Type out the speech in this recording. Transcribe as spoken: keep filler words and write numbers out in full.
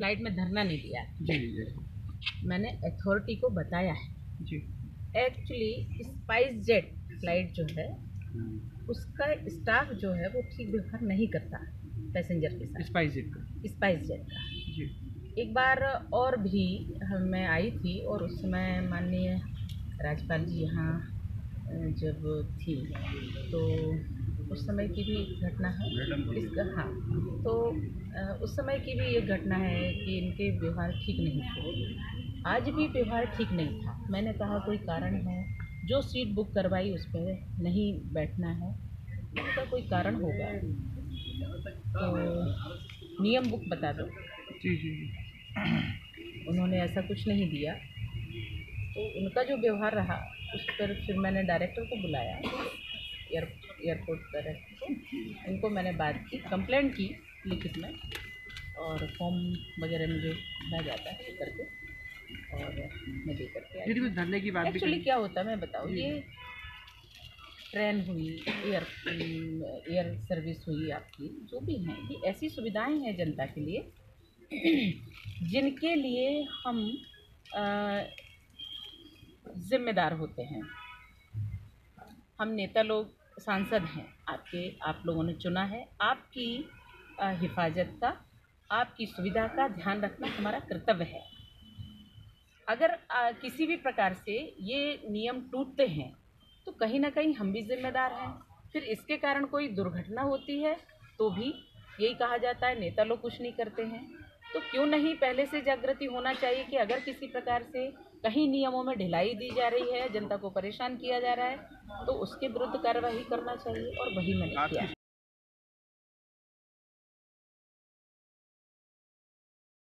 Flight में धरना नहीं दिया जी जी मैंने अथॉरिटी को बताया है जी। एक्चुअली स्पाइस जेट फ्लाइट जो है उसका स्टाफ जो है वो ठीक व्यवहार नहीं करता पैसेंजर के साथ। स्पाइस जेट का स्पाइस जेट का जी। एक बार और भी मैं आई थी और उस समय माननीय राज्यपाल जी यहाँ जब थी तो उस समय की भी घटना है इसका। हाँ, तो उस समय की भी ये घटना है कि इनके व्यवहार ठीक नहीं थे। आज भी व्यवहार ठीक नहीं था। मैंने कहा कोई कारण है, जो सीट बुक करवाई उस पर नहीं बैठना है, उसका कोई कारण होगा तो नियम बुक बता दो। जी जी जी। उन्होंने ऐसा कुछ नहीं दिया तो उनका जो व्यवहार रहा उस पर फिर मैंने डायरेक्टर को बुलाया, एयर एयरपोर्ट डायरेक्टर को। उनको मैंने बात की, कंप्लेंट की लिखित में और फॉर्म वगैरह मुझे भेजा जाता है ये करके और मैं दे करके आई। कुछ धरने की बात एक्चुअली क्या होता है मैं बताऊँ, ये ट्रेन हुई, एयर एयर सर्विस हुई, आपकी जो भी हैं, ये ऐसी सुविधाएं हैं जनता के लिए जिनके लिए हम जिम्मेदार होते हैं। हम नेता लोग सांसद हैं, आपके आप लोगों ने चुना है, आपकी हिफाजत का, आपकी सुविधा का ध्यान रखना हमारा कर्तव्य है। अगर आ, किसी भी प्रकार से ये नियम टूटते हैं तो कहीं ना कहीं हम भी जिम्मेदार हैं। फिर इसके कारण कोई दुर्घटना होती है तो भी यही कहा जाता है नेता लोग कुछ नहीं करते हैं। तो क्यों नहीं पहले से जागृति होना चाहिए कि अगर किसी प्रकार से कहीं नियमों में ढिलाई दी जा रही है, जनता को परेशान किया जा रहा है, तो उसके विरुद्ध कार्रवाई करना चाहिए और वही मैंने किया।